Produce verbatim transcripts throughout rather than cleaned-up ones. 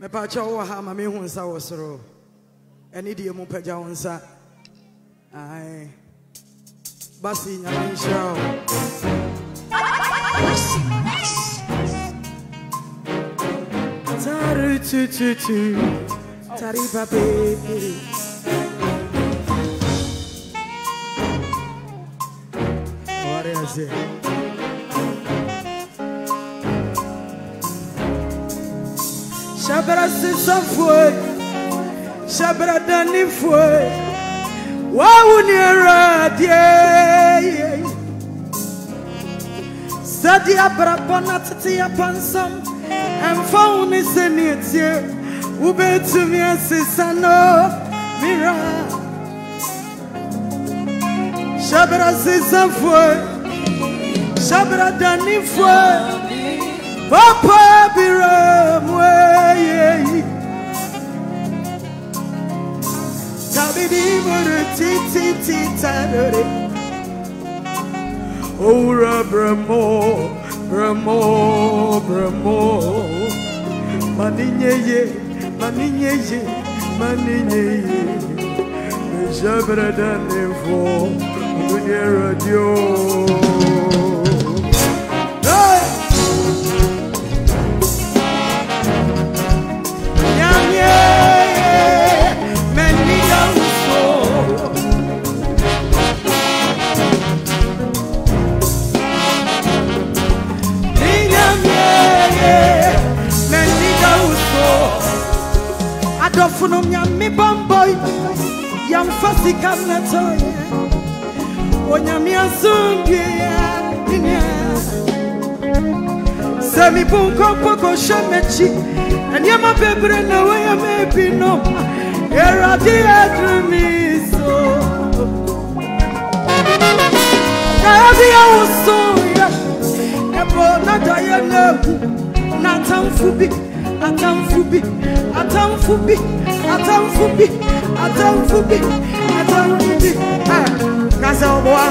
Me pa cha wo ha ma me hu nsa wo soro. Eni die mu pagya wo nsa. Ai. Basi nyame nshira. Taru tu tu tu. Tari pape. What is it? Shabra se safwe, Shabra dani fwe, wa unira die. Sadi abrapana tati apansam, emfauni senietie, ubetu miasisano mira. Shabra se safwe, Shabra dani fwe. Papa biramwe Tabidi mure ti ti ti tanore Ora bramo bramo bramo Maninye ye maninye ye maninye ye Jabra danefo Dunye radio Adofuno nyami bamboy yam fasi kamnatoy onyami asungi ya semi bunko poko shamechi anyama bebre na waya mebino eradi adrumiso Dabi awusoya ebo na dayana na tamfubi atamfubi atamfubi atamfubi atamfubi atamfubi ah kaza oboa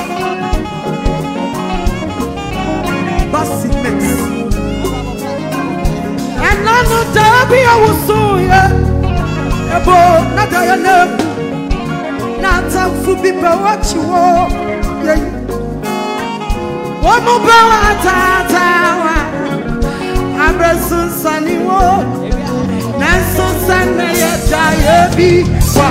basi mix enano tabi awusoya ebo nadayana na atamfubi bawachiwo ye womo bawa tatawa abesun saniwo Nanso sana ya jayebi wa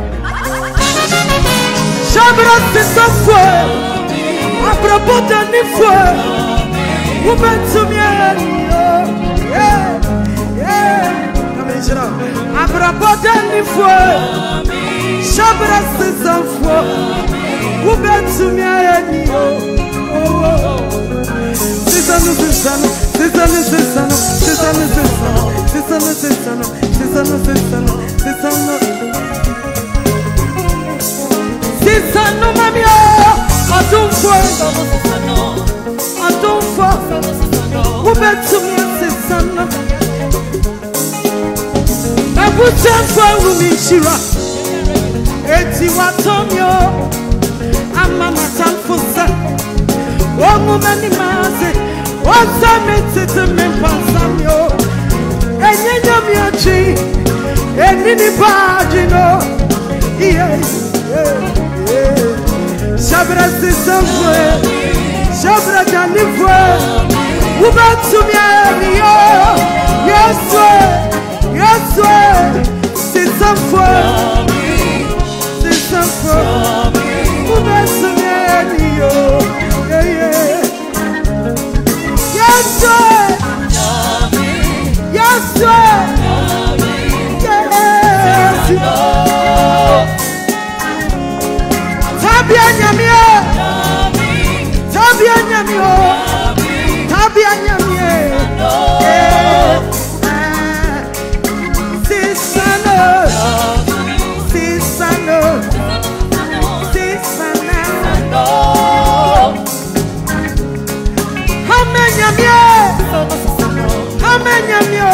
Shabra se safwe Abrabota ni fwe Ubetumia Yeah Yeah Kamejira Abrabota ni fwe Shabra se safwe Ubetumia Oh Sisano sisano Sisano sisano Sisano sisano Sisano sisano Sisano sisano Sisano Sisano mamia Adunfo Adunfo Ubetumia sisano Abutemfo umishira Eti watomyo Ama matamfusa Omu mani maze Oza metete mempasamyo Enyenya miachi Enini pagino Yeah, yeah, yeah Shabra sisafwe Shabra janifwe Ubetumia niyo Yeswe, yeswe Sisafwe Sisafwe Ubetumia niyo Yeah, yeah Yeswe Yeswe Tabia nyamie Tabia nyamie Tabia nyamie Sisano Sisano Sisano Hame nyamie Hame nyamie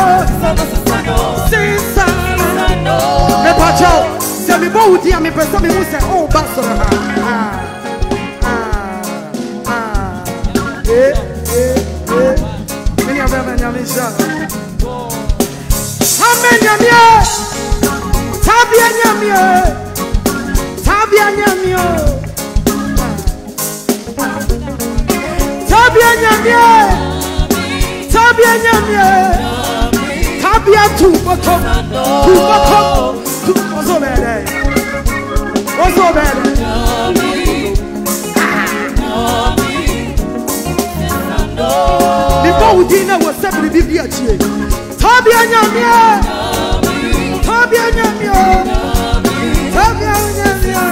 Sisano Me pacho Se mi bo udi a mi pesa mi muse Oh baso Ah Ah Ah Eh Eh Eh Meni aveva nyamisha Amenyamie, tabia nyamie, tabia nyamie, tabia nyamie, tabia nyamie, tabia tu bottom, tu bottom, tu ozo bere, ozo bere. Before we dinner was seven Biblia chie. Tabia nyamie, tabia nyamie, tabia nyamie,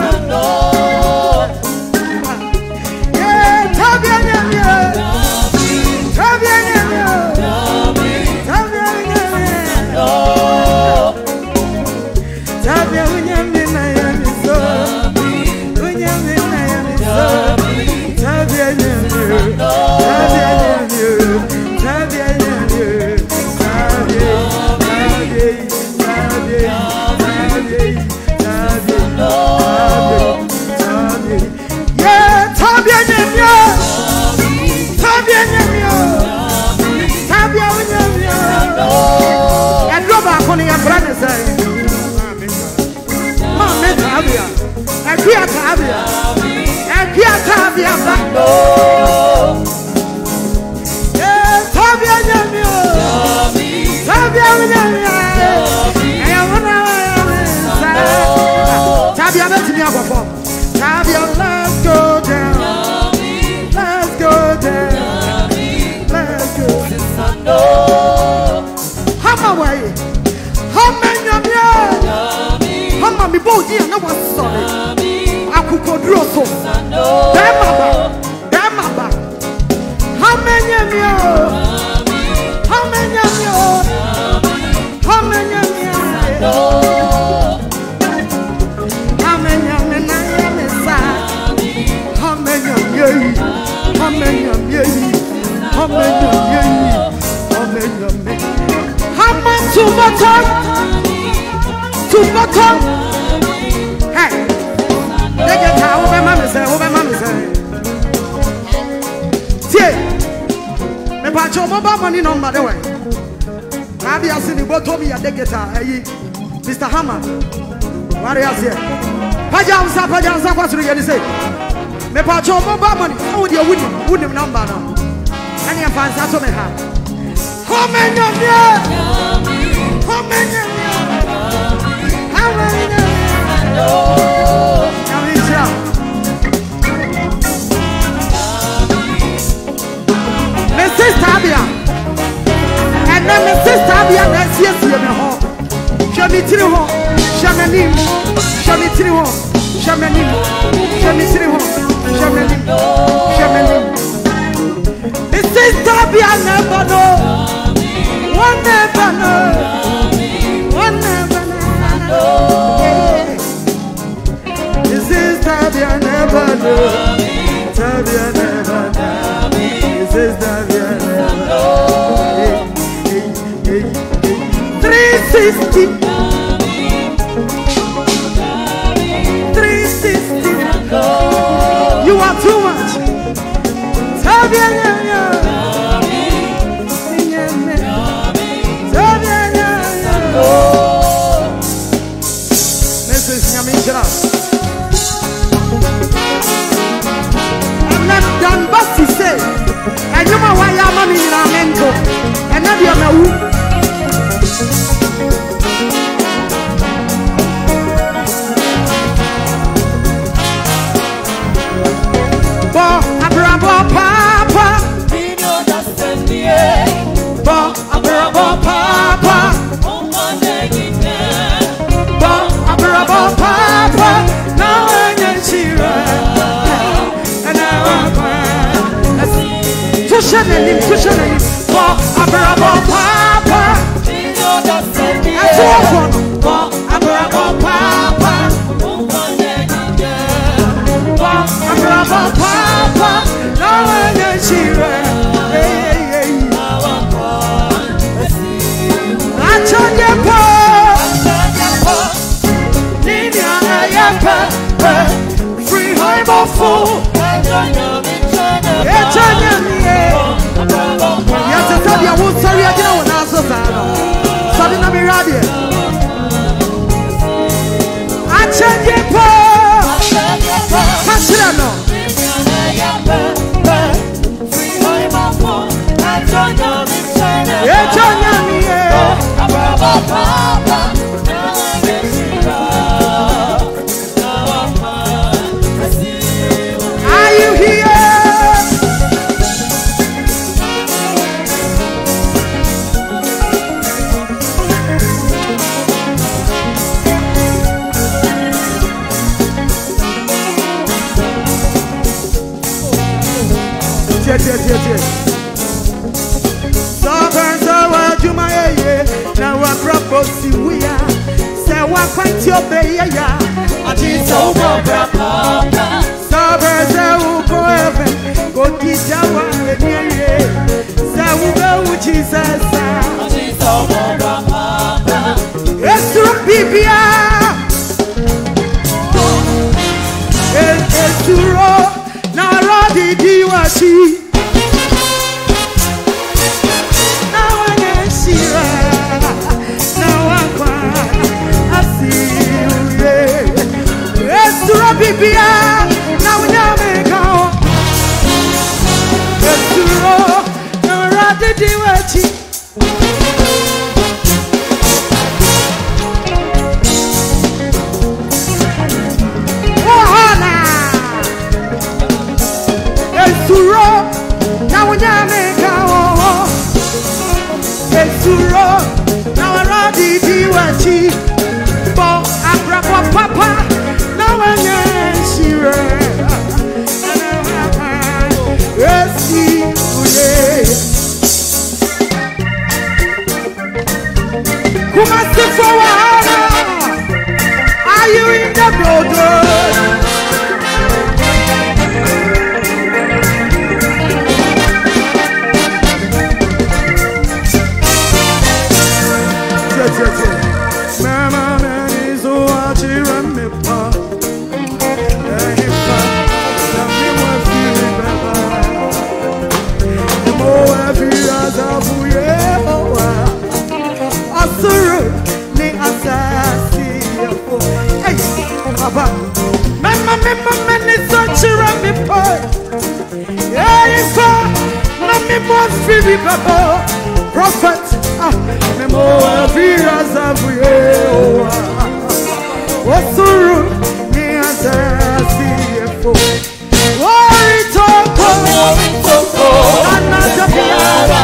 yeah, tabia nyamie, tabia nyamie, tabia nyamie, tabia nyamie na yami so, nyamie na yami so, tabia nyamie, tabia nyamie, tabia nyamie. Tabia, let's go down. Let's go down. Let's go down. Hammer way. Hammer nyamia. Hammer mi body and no one sorry. Akukodroso. Demaba. Demaba. Hammer nyamia. Hammer nyamia. Hammer nyamia. Hammer to bottom, to bottom. Hey, they get how over mammy say, over mammy say. See, me patch your mobile money number the way. Now they are sitting bottom me at the guitar. Hey, Mister Hammer, what are you saying? Pajamsa, Pajamsa, what's the guy say? Me patch your mobile money. How would you win? Win number now? Any of us has me have. Come in your ear. Come in your ear. How many? Now it's out. Missus Tabia. And then Missus Tabia, let's see you in the hall. Show me to the hall. Show me name. Show me to the hall. Show me name. Show me to the hall. Show me name. Show me name. Missus Tabia never know. One never know. One never know. Missus Tabia never know. Tabia never know. Missus Tabia never know. three sixty. three sixty. You are too much. Tabia never know. I'm not done, but to say, and you know why I'm in a mentor, and now you're my woo. Bo, abrabo, papa, Vino da Sendie, Bo, abrabo, papa, Bo, abrabo, papa, now I'm Tushanelim, tushanelim, for abrabo papa. I saw one for abrabo papa. For abrabo papa, now I know she ran. I told you, Paul, free home of fool. Yes, I won't sorry, I don't know. Sorry, I'm Rosi Wia, Sewa Quantio Beya, Adisa Ubra, Sabers Uko Heaven, Goti Jawa, Sawuga Jesus, Adisa Ubra, Esu Bibia, Esuro, Naradi Diwashi. Bibia, now we go. Let's do no rather do what you. Ohana, let's do now we go. Let's do now rather do what you. Bo abra papa. Are you in the building? Mama, man is watching me pop. Mama, mama, man is such a rubby boy. Yeah, it's a mammy more free papa. Prophet, ah, memo, every as of you. What's the room? Me as a C F O. Worry talk, worry talk, another piara.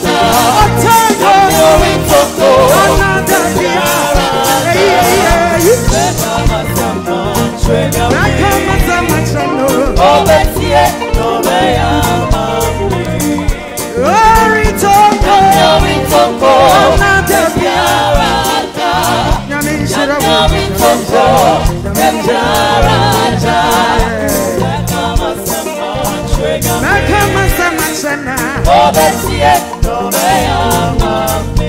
Worry talk, another piara. Yeah, yeah, yeah. Oh, let's see it. No, they are mommy. Glory to God. Glory to God. Another piarata. Glory to God. Piarata. Oh, let's see it. No, they are mommy.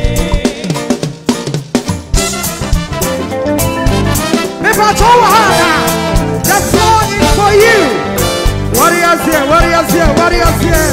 The floor is for you. Warriors here, warriors here, warriors here.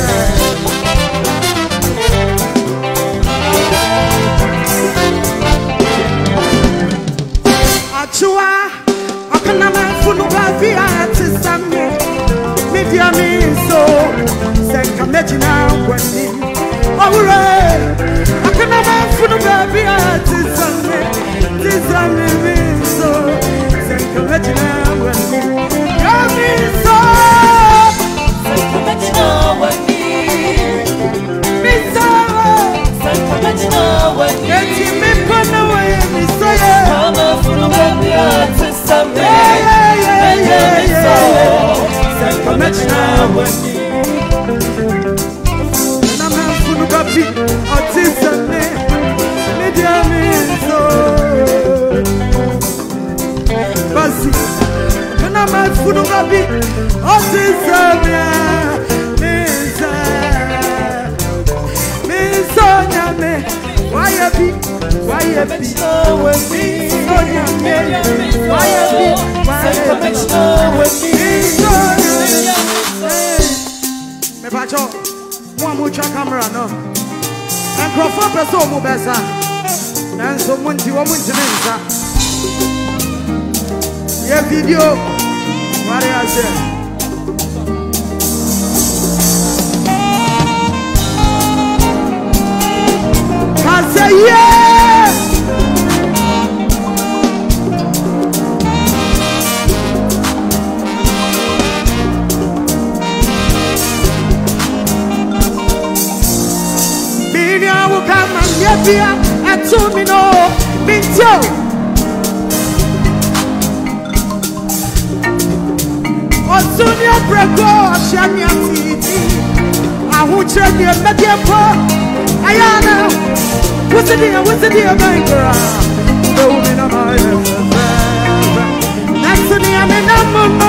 Achua, akanama funu bavia tisami. Media miso, senka mejina kwani. Alright, akanama funu bavia tisami, tisami miso. Senkamechina wani, yami so. Senkamechina wani, miso. Senkamechina wani, eti mipana wani miso ye. Kama funu baby atisame, yeah yeah yeah yeah. Senkamechina wani, nama funu baby atisame, media miso. Basi, kana mafuno gabi, otisamia, misa, misa nyame, wayabi, wayabi, misa nyame, wayabi, wayabi, me pacho, mo amucha camera no, microphone peso mo besa, nanso munti wo munti nensa. Yeah, video. What do I say? I say yes. Binia will come and get me and to me no, me too. Osunia breko, shania titi. I who check the media. Ayana, what's the deal? What's the deal, my girl? The woman of my life. That's the name of my mama.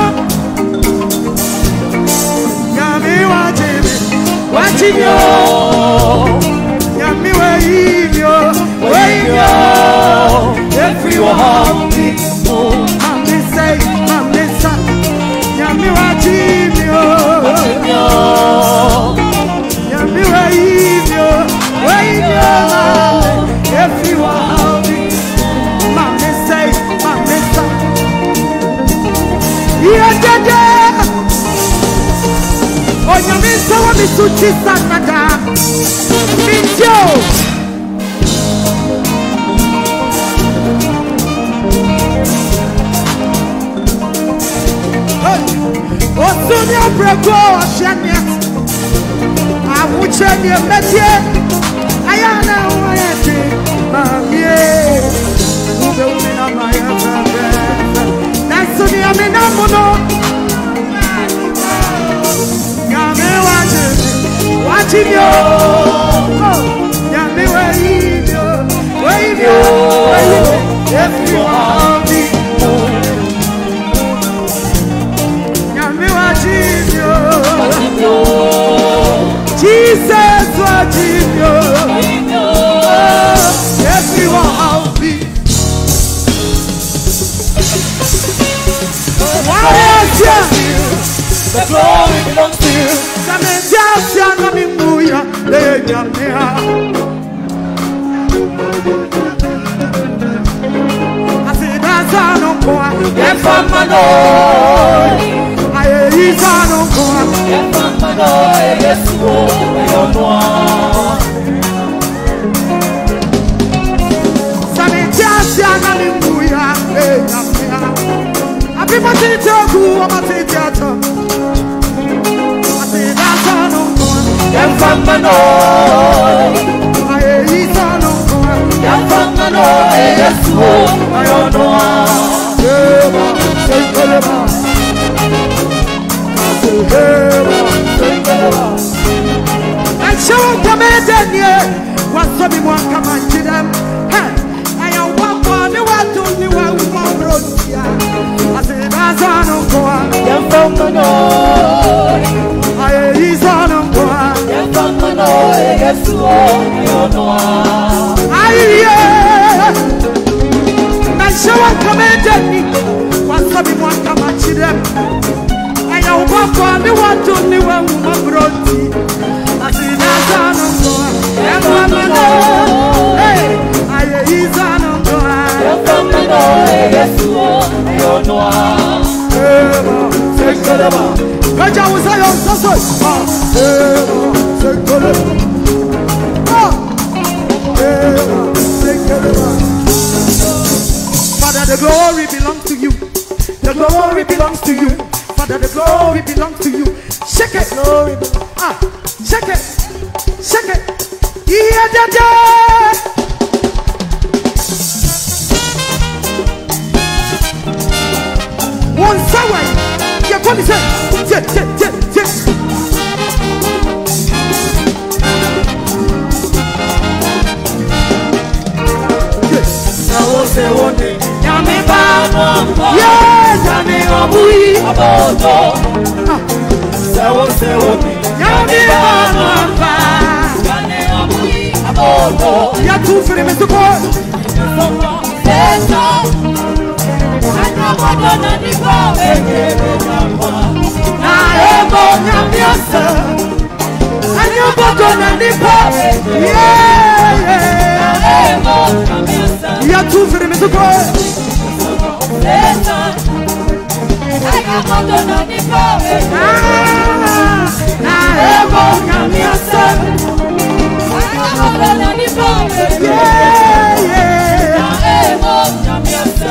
Yami watching me, watching you. Yami waiting you, waiting you. Everyone be more. Mami say, mami say, Yami watching you, watching you. Yami waiting you, waiting you. Everyone be mami say, mami say. Yeah, yeah, yeah. Oh, Yami say what me suchi sanada. Minjo. Osunya brego ashania. Amuchenya metie. Ayana wayete. Mamie. Ube umena maya bebe. Nasunya mena mono. Yame wajimi. Wajimyo. Yame wayimyo. Wayimyo. Wayimyo. Everyone be Jesus, what you know? Everyone I'll be. Why is you? The glory belongs to you. Come and just young and be moving. Lay down here. I say that's on no point. Get from my Lord. I is on no point. Get from my Lord. Yes, oh, I don't know. Some just young and be moving. Lay down here. I be my teacher, who am I teacher? I say that's on no point. Get from my Lord. I is on no point. Get from my Lord. Yes, oh, I don't know. And show them a day. What's up? You want to come and see them? Hey, I am one for the one to the one who wrote here. I said, that's on no one. You're from the north. I is on no one. You're from the north. Yes, you don't know. I hear. And show them come and day. What's up? You want to come and see them? I want for the one to the one who brought you. I see that's on no one. You're from the north. Hey, I is on no one. You're from the north. Yes, you don't know. Eva, take it over. But I was on so so. Eva, take it over. Oh, Eva, take it over. Father, the glory belongs to you. The glory belongs to you. Father, the glory belongs to you. Shake it, glory. Ah, shake it, shake it. Yeah, da da. One second. Yeah, come and say, yeah, yeah, yeah, yeah. Yes. Now say one day, yami ba no. Yeah, yami obui abodo. Sewo sewo mi, yami ba no ba. Yami obui abodo. Ya tu fere me to boy. Eso. Ano bodo na ni go ege me jamwa. Na ebo yami asa. Ano bodo na ni go. Yeah yeah. Na ebo yami asa. Ya tu fere me to boy. Eso. Ano bodo na ni go. Ah. Na ebo yami asa. Ano bodo na ni go. Yeah yeah. Na ebo yami asa.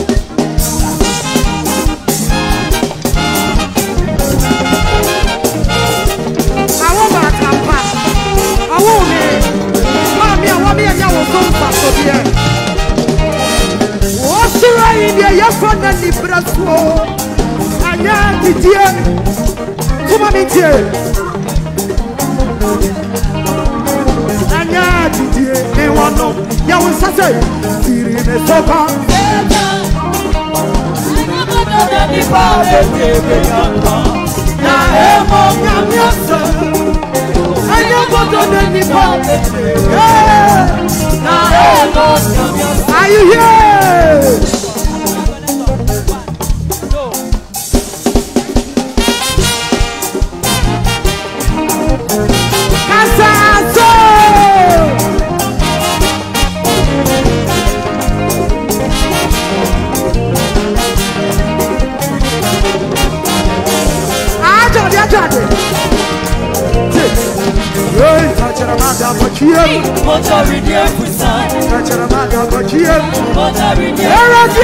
What's right there? You're from the Nebraska. And you're the dear. Come on, it's here. And won't say, Siri me soka. Na emo nyamyasa. Anya bodo neni pa. Na emo nyamyasa. Are you here? Kasaso. Hey, touch a mother, but you what are we there for sign? Touch a mother, but you what are we there?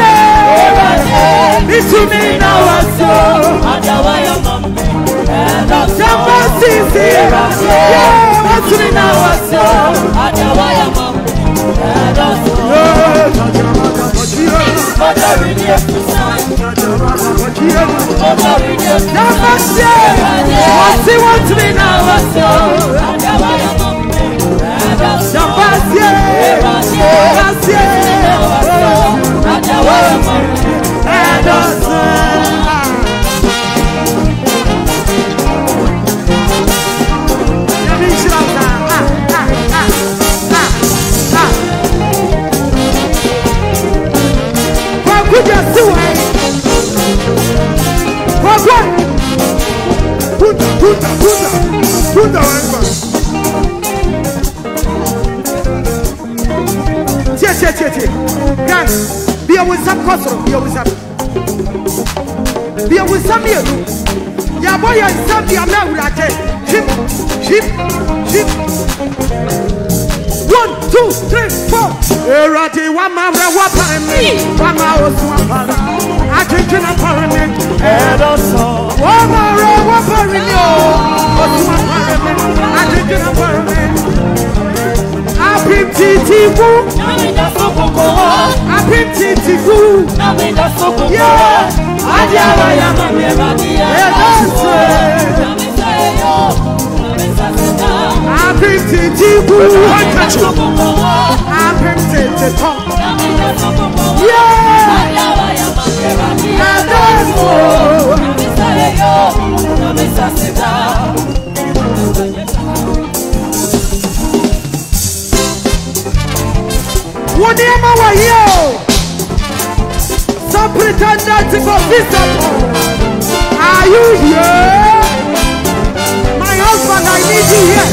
Listen me now, I saw. And I am and I'm so yeah, what's me now, I saw. And I am and I'm so touch a mother, but you what are we there for sign? Touch a mother, but you what are we there? What's he wants me now, I saw. Puta, puta, puta, Tia, tia, tia, tia. Guys, be a wisdom costal, be a wisdom. Be a wisdom here. Ya boy, and some be a man with a ship, ship, ship. One, two, three, four. Erati, one man, one man, one man was one man. I drink in a parliament, and also one man, one parliament. I drink in a parliament. Happy Titi Woo. Happy Titi Woo. Yeah. Happy Titi Woo. Happy Titi Tom. Yeah. Whatever were you, some pretended to go visible. Are you here? My husband, I need you here.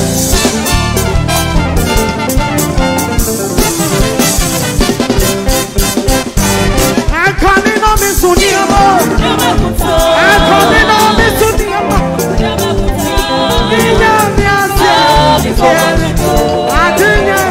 I'm coming on me soon, I'm coming on me soon, I didn't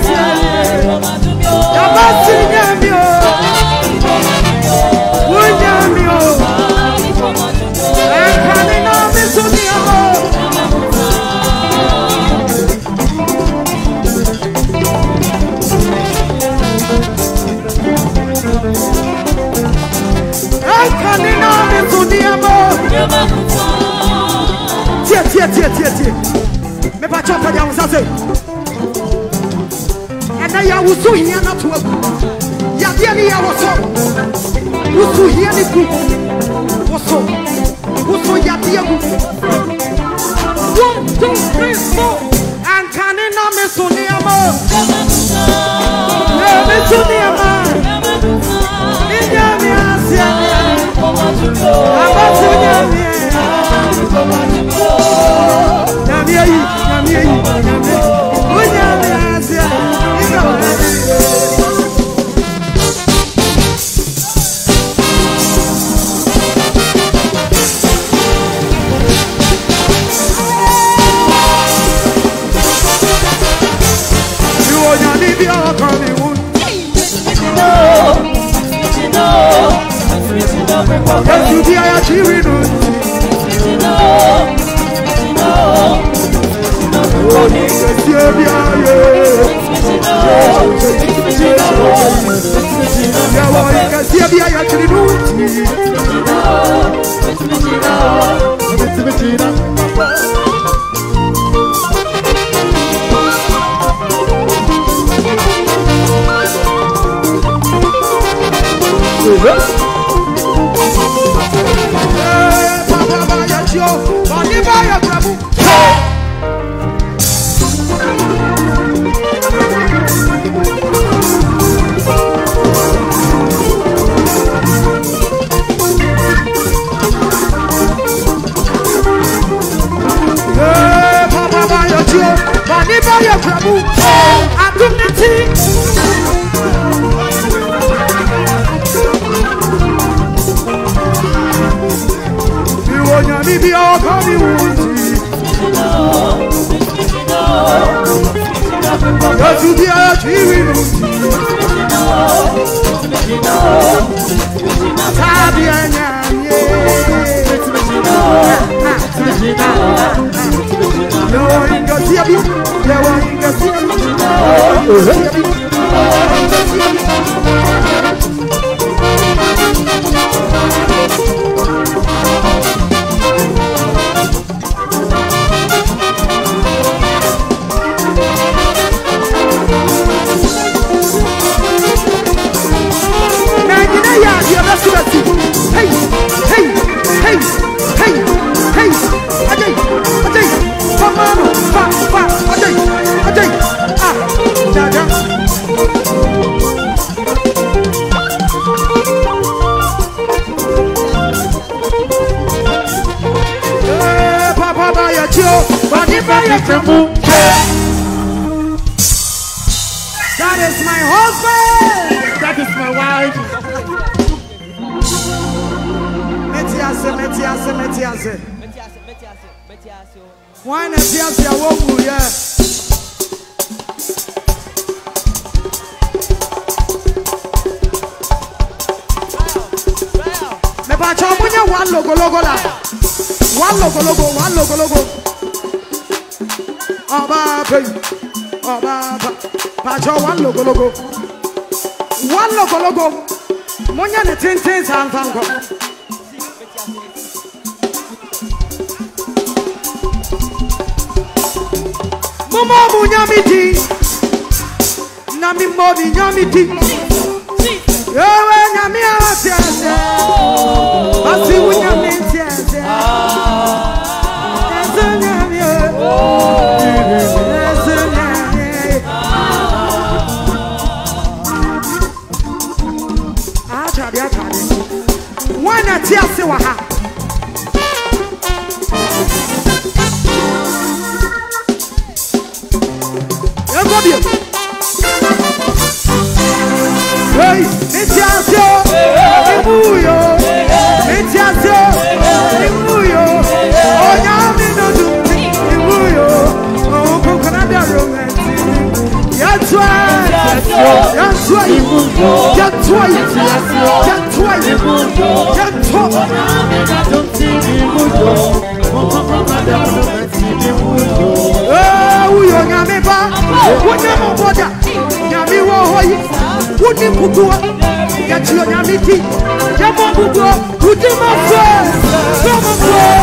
Tia, tia, tia, tia. Me pa chapa ya uzaze. Ena ya usu hiya na tuwa. Ya dia ni ya waso. Usu hiya ni ku. Waso. Usu ya dia ku. One, two, three, four. Ankani na me suni amo. Yeah, me suni amo. Inya mi asia. Amo sunya mi. Nyami ayi, nyami ayi, nyami ayi. Unyami asia. You are nyami bi akami wun. Yes, you be a chiri no. Oh, yes, you be a yeah. That is my husband. That is my wife. Metiase, metiase, metiase. Why not metiase? I won't move here. Me pa chamunya one logo logo la. One logo logo, one logo logo. Oba pay, oba pa. Pacho one logo logo. One logo logo. Monya ne ten ten san san ko. Mama munya miti. Na mi modi nyamiti. Yewe nyami asiase. Asi munya miti asiase. Ese nyami. Ese nyami. Achadi achadi. Wana tiase waha. Everybody. Hey, metiasio, ibuyo, metiasio, ibuyo, onyami no do, ibuyo, oh kokonada romantic, yatwa, yatwa ibuyo, yatwa metiasio, yatwa ibuyo, yatwa, onyami no do, ibuyo, oh kokonada romantic, ibuyo, oh uyo nyami ba, unyamo boda, nyami wo hoyi. Wudi kukua, ya chiyo nyamiti, ya mambugwa, wudi mafwe, kama mafwe.